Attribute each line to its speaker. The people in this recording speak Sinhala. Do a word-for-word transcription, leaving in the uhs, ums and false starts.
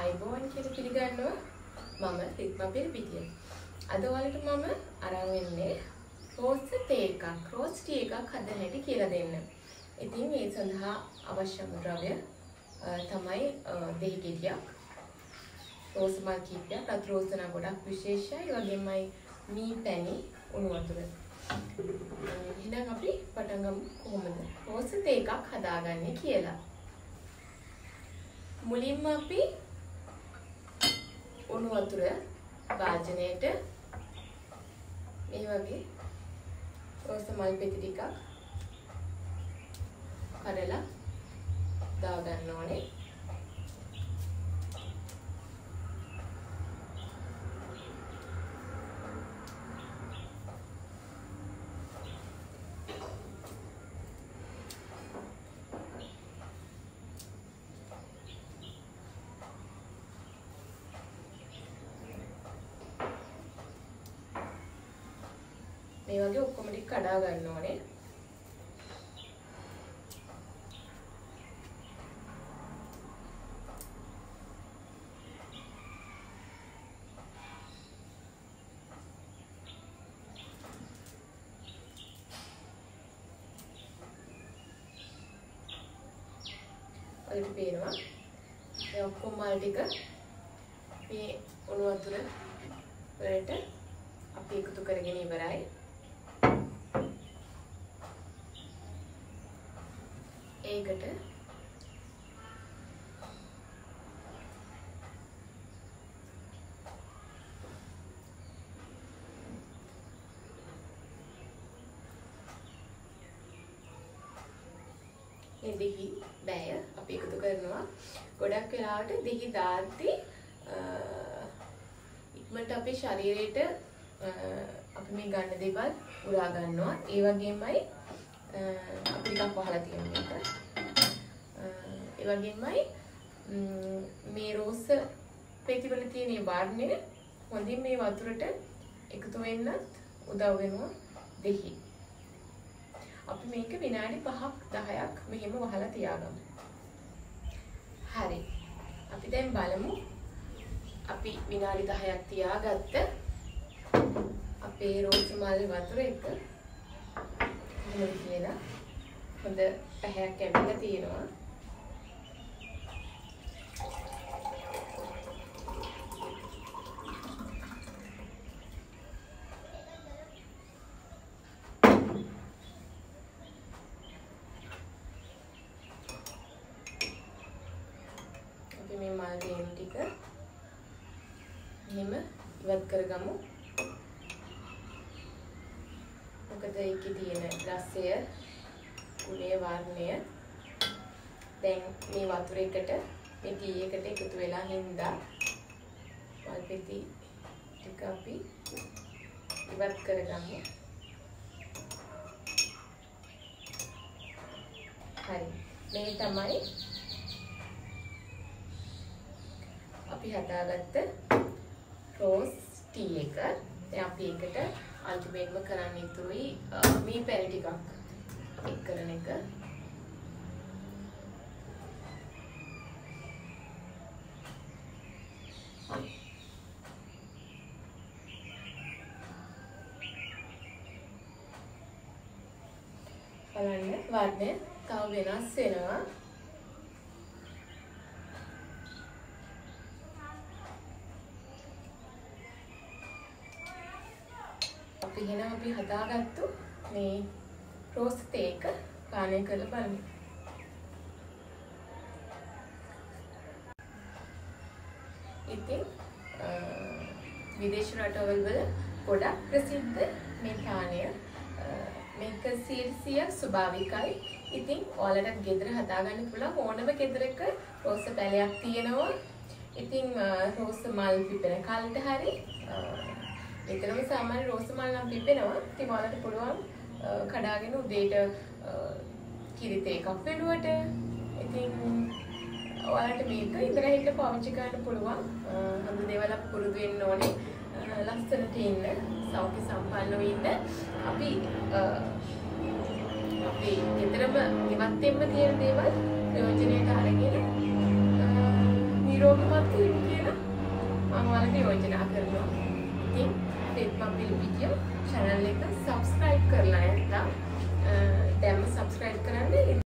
Speaker 1: ආයිබෝන් කියලා පිළිගන්නවා මම රික්මා පිරිපිටිය. අද ඔයාලට මම අරන් වෙන්නේ රෝස් තේ එකක්, රෝස් ටී එකක් හදන්න හැටි කියලා දෙන්න. ඉතින් මේ සඳහා අවශ්‍ය ද්‍රව්‍ය තමයි දෙහි ගෙඩියක්, රෝස් මල් කීපයක්, රතු රෝස් නම් ගොඩක් විශේෂයි. ඒ වගේමයි මී පැණි, උණු වතුර. එහෙනම් අපි පටන් ගමු කොහොමද රෝස් තේ එකක් හදාගන්නේ කියලා. මුලින්ම අපි උණු වතුර වාජනයේට මේ වගේ රෝස් මල් පෙති ටිකක් කඩලා දා ගන්න ඕනේ. මේ වගේ ඔක්කොම ටික කඩා ගන්න ඕනේ. ඔයාලට පේනවා මේ ඔක්කොම මල් ටික මේ උණු වතුර වලට අපි එකතු කරගෙන ඉවරයි. ඒකට මේ දෙහි බෑය අපි එකතු කරනවා. ගොඩක් වෙලාවට දෙහි දාද්දී ඉක්මනට අපේ ශරීරයට අපි මේ ගන්න දේවල් උරා ගන්නවා. ඒ වගේමයි අපි ටිකක් වහලා තියෙන එක. ඒ වගේමයි මේ රෝස් පෙති වල තියෙන වර්ණය හොඳින් මේ වතුරට එකතු වෙන්නත් උදව් වෙනවා දෙහි. අපි මේක විනාඩි පහක් දහයක් මෙහෙම වහලා තියාගමු. හරි. අපි දැන් බලමු අපි විනාඩි දහයක් තියාගත්ත අපේ රෝස් මල් වතුර එක මොකද කියලා. හොඳ පැහැයක් ඇවිල්ලා තියෙනවා. අපි මේ මල් වේන් ටික එහෙම ඉවත් කරගමු. මොකද ඒකේ තියෙන රසය, කුලේ වර්ණය දැන් මේ වතුර එකට මේ ටී එකට එකතු වෙලා හින්දා මල් පෙති ටික අපි ඉවත් කරගමු. හරි. මේ තමයි අපි හදාගත්ත රෝස් ටී එක. දැන් අපි ඒකට අල්ටිමේට්ම කරන්න ඉතුරුයි මී පැණි ටිකක් එක් කරන එක. බලන්න වර්ණය තව වෙනස් වෙනවා. අපි එහෙනම් අපි හදාගත්තු මේ රෝස් තේ එක පානය කරලා බලමු. ඉතින් විදේශ රටවල් වල ගොඩක් ප්‍රසිද්ධ මේ පානය. මේක සියයට ස්වභාවිකයි. ඉතින් ඔයාලට ගෙදර හදාගන්න පුළුවන් ඕනම ගෙදරක රෝස් පැලයක් තියෙනවා. ඉතින් රෝස් මල් පිපෙන කාලෙට හරි ඒතරම සාමාන්‍ය රෝස් මල් නම් පිපෙනවා. ඉතින් ඔයාලට පුළුවන් කඩාගෙන උදේට කිරි තේ එකක් වෙනුවට ඉතින් ඔයාලට මේක ඉඳලා හිටලා පාවිච්චි කරන්න පුළුවන්. හොඳ දේවල් අපි පුරුදු වෙන්න ඕනේ. ලස්සනට ඉන්න, සෞඛ්‍ය සම්පන්නව ඉන්න. අපි අපි ගෙදරම ඉවත් වෙන්න තියෙන දේවල් ප්‍රයෝජනයට අරගෙන නිරෝගීමත් වෙන්න මම ඔයාලට යෝජනා කරනවා. ඉතින් ෆේත් මපිල් වීඩියෝ channel එක subscribe කරලා නැත්නම් දැන්ම subscribe කරන්න.